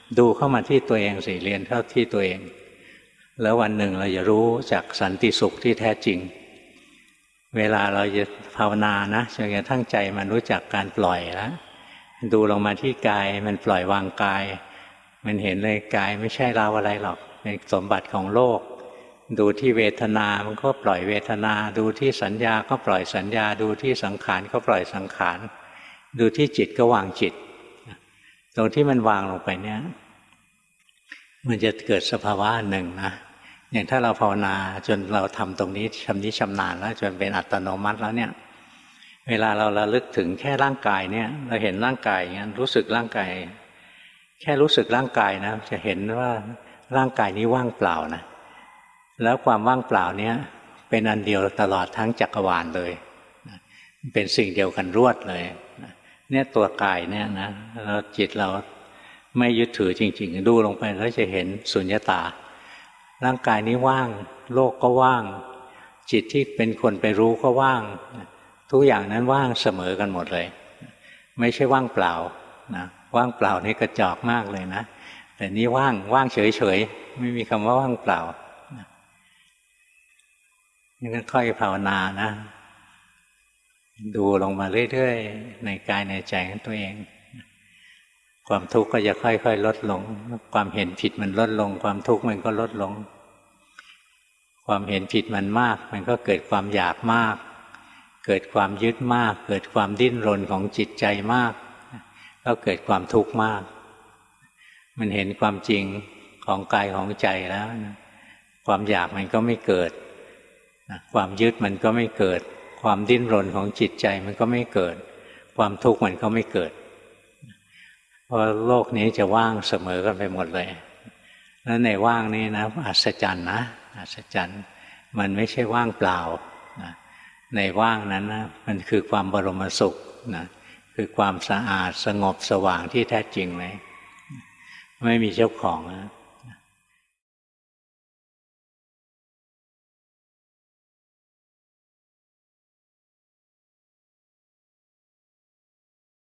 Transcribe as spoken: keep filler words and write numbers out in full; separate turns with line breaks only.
ดูเข้ามาที่ตัวเองสิเรียนเข้าที่ตัวเองแล้ววันหนึ่งเราจะรู้จากสันติสุขที่แท้จริงเวลาเราจะภาวนานะจนกระทั่งใจมันรู้จักการปล่อยแล้วดูลงมาที่กายมันปล่อยวางกายมันเห็นเลยกายไม่ใช่เราอะไรหรอกเป็นสมบัติของโลกดูที่เวทนามันก็ปล่อยเวทนาดูที่สัญญาก็ปล่อยสัญญาดูที่สังขารก็ปล่อยสังขารดูที่จิตก็วางจิตตรงที่มันวางลงไปเนี่ยมันจะเกิดสภาวะหนึ่งนะอย่างถ้าเราภาวนาจนเราทำตรงนี้ชำนิชำนาญแล้วจนเป็นอัตโนมัติแล้วเนี่ยเวลาเราระลึกถึงแค่ร่างกายเนี่ยเราเห็นร่างกายอย่างนั้นรู้สึกร่างกายแค่รู้สึกร่างกายนะจะเห็นว่าร่างกายนี้ว่างเปล่านะแล้วความว่างเปล่านี้เป็นอันเดียวตลอดทั้งจักรวาลเลยเป็นสิ่งเดียวกันรวดเลยเนี่ยตัวกายเนี่ยนะเราจิตเราไม่ยึดถือจริงๆดูลงไปแล้วจะเห็นสุญญตาร่างกายนี้ว่างโลกก็ว่างจิตที่เป็นคนไปรู้ก็ว่างทุกอย่างนั้นว่างเสมอกันหมดเลยไม่ใช่ว่างเปล่านะว่างเปล่านี่กระจอกมากเลยนะแต่นี้ว่างว่างเฉยๆไม่มีคำว่าว่างเปล่านี่ก็ค่อยภาวนานะดูลงมาเรื่อยๆในกายในใจของตัวเองความทุกข์ก็จะค่อยๆลดลงความเห็นผิดมันลดลงความทุกข์มันก็ลดลงความเห็นผิดมันมากมันก็เกิดความอยากมากเกิดความยึดมากเกิดความดิ้นรนของจิตใจมากก็เกิดความทุกข์มากมันเห็นความจริงของกายของใจแล้วความอยากมันก็ไม่เกิดความยึดมันก็ไม่เกิดความดิ้นรนของจิตใจมันก็ไม่เกิดความทุกข์มันก็ไม่เกิดเพราะโลกนี้จะว่างเสมอกันไปหมดเลยแล้วในว่างนี้นะอัศจรรย์นะอัศจรรย์มันไม่ใช่ว่างเปล่านะในว่างนั้นนะมันคือความบรมสุขนะคือความสะอาดสงบสว่างที่แท้จริงเลยไม่มีเจ้าของนะ